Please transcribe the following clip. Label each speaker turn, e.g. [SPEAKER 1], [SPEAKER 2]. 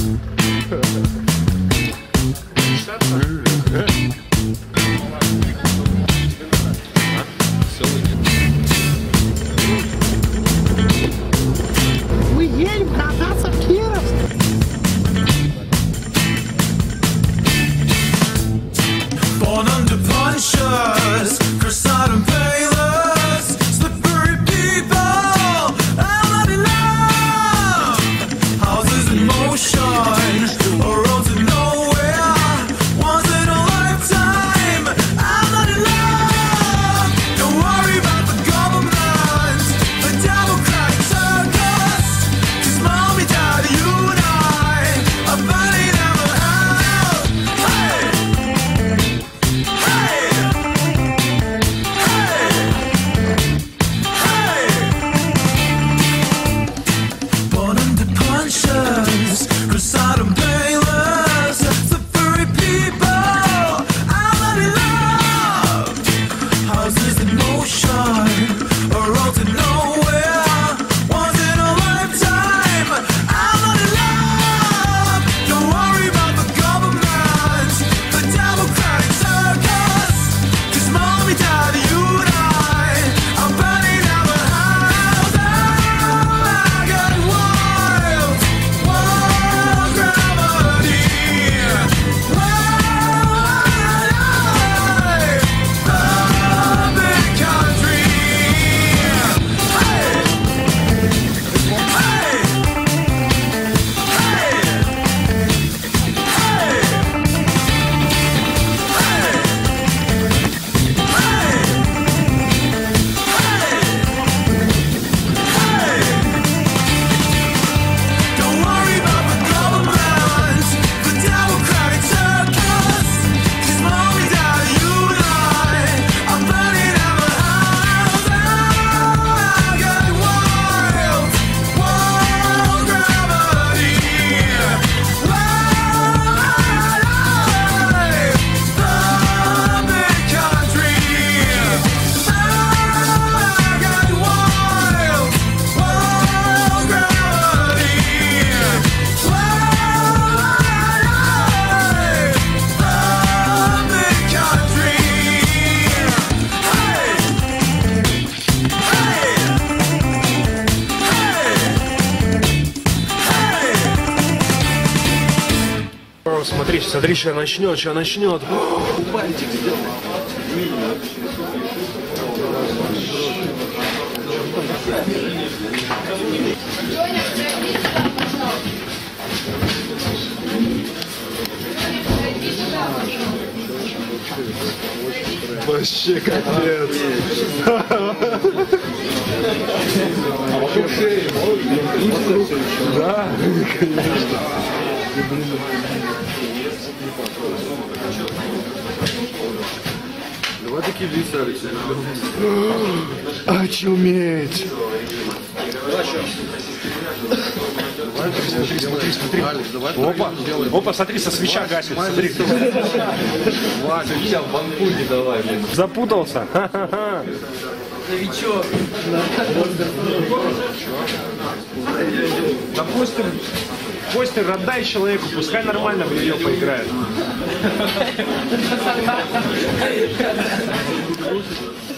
[SPEAKER 1] Мы едем кататься в Кировск.
[SPEAKER 2] Born under punches, cross-eyed and payless, slippery people, out in love. Houses in motion, a road to nowhere, once in a lifetime, out in love. Don't worry about the government, the democratic circus, 'cause mommy, daddy, you and I are burning ever hell. Hey! Born under punches, cross-eyed and payless, the furry people, out in love. Houses in motion, a road to nowhere, once in a lifetime, out in love. Don't worry about the government, the democratic circus, 'cause mommy, daddy, you and I are burning our house. I got wild, wild gravity. The big country. Hey, hey, don't worry about the government, the democratic circus, 'cause mommy, daddy, you and I are burning our house. I got wild, wild gravity. The big country. I got wild, wild gravity. The big country.
[SPEAKER 3] Смотри, смотри, что начнет, что начнет. Бантик сделал. Вообще капец. Да, конечно.
[SPEAKER 4] Давай такие лица, Алексей.
[SPEAKER 3] Очуметь.
[SPEAKER 4] Смотри, смотри, смотри. Алекс, давай
[SPEAKER 3] Опа, опа, смотри, со свеча гасит. Смотри.
[SPEAKER 4] Ваня, банкуги давай.
[SPEAKER 3] Запутался.
[SPEAKER 4] Новичок.
[SPEAKER 3] Допустим, Костер, отдай человеку, пускай нормально в нее поиграет.